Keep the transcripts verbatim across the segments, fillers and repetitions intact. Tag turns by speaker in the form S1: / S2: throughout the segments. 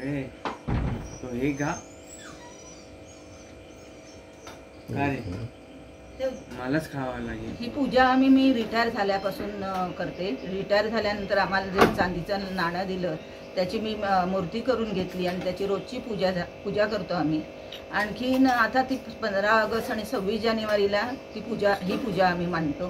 S1: अरे तो हे का अरे मलाच खावा लागेल।
S2: ही पूजा आम्ही मी रिटायर झाल्यापासून करते। रिटायर झाल्यानंतर आम्हाला जे चांदीचं नाणं दिलं त्याची मी मूर्ती करून घेतली आणि त्याची रोजची पूजा पूजा करतो आम्ही। आणखीन आता ती पंधरा ऑगस्ट आणि सव्वीस जानेवारीला ती पूजा ही पूजा आम्ही मांडतो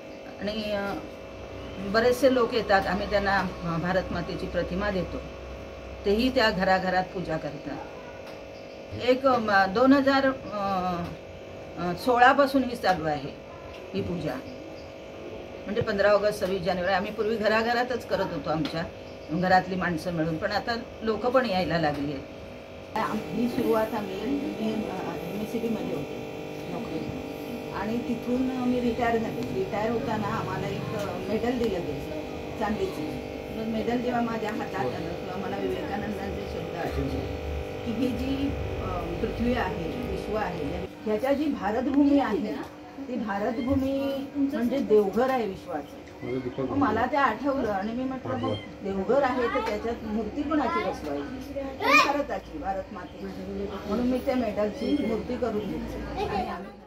S2: आणि बरेचसे लोक येतात, आम्ही त्यांना भारत मातेची प्रतिमा देतो, तेही त्या घराघरात पूजा करतात। एक दोन हजार सोळापासून ही चालू आहे ही पूजा, म्हणजे पंधरा ऑगस्ट सव्वीस जानेवारी आम्ही पूर्वी घराघरातच करत होतो आमच्या घरातली माणसं मिळून, पण आता लोक पण यायला लागली आहेत। ही सुरुवात आम्ही एम एस सी बीमध्ये होते नोकरी आणि तिथून मी रिटायर झाले। रिटायर होताना आम्हाला एक मेडल दिलं गेलं चांदीचं। मेडल जेव्हा माझ्या हातात आलं तेव्हा मला विवेकानंदांचे शब्द आठवले की ही जी पृथ्वी आहे, विश्व आहे, ह्याच्या जी भारतभूमी आहे ती भारतभूमी म्हणजे देवघर आहे विश्वाचं। मला ते आठवलं आणि मी म्हटलं देवघर आहे तर त्याच्यात मूर्ती कोणाची बसवायची, भारताची, भारत मातेची, म्हणून मी त्या मेडलची मूर्ती करून घेतली आणि आम्ही